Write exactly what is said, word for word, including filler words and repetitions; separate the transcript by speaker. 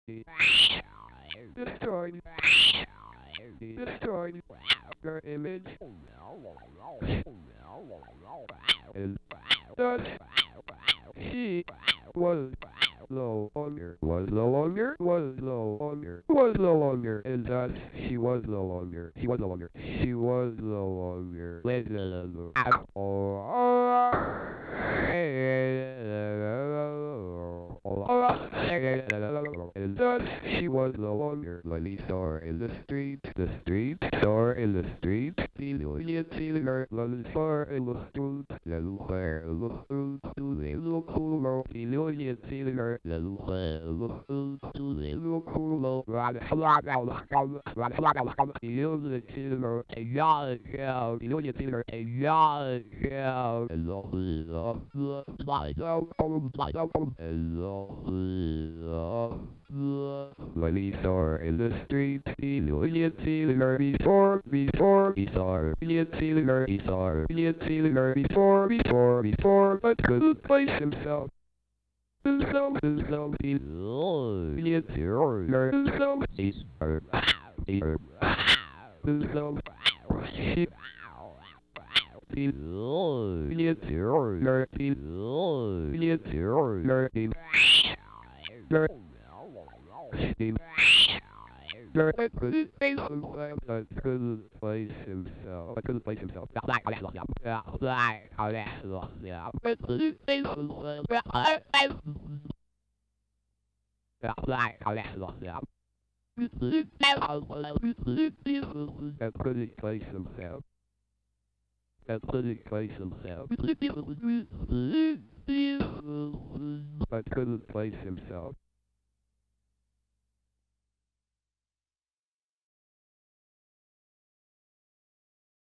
Speaker 1: destroyed, destroyed her image, and thus she was no longer, was no longer, was no longer, was no longer, and thus she was no longer, she was no longer, she was no longer, and thus she was no longer. Lily saw in the street, the street, saw in the street, the million sealer, Lily saw in the street, the lugar, the street, to the lugar, the million sealer, the lugar, the street, to the lugar, run, run, run, run, run, the million sealer, a yard, the million sealer, a yard, hello, Lily saw in the street, the million sealer before, before, he saw her, million sealer, he saw her, million sealer before, before, before, but couldn't place himself. Himself, himself, he million sealer, himself, he's her, he's her, himself, she, he million sealer, he million sealer, he Steve. I couldn't place himself. I couldn't place himself. I couldn't place himself. I couldn't place himself. I couldn't place himself. I couldn't place himself. I couldn't place himself.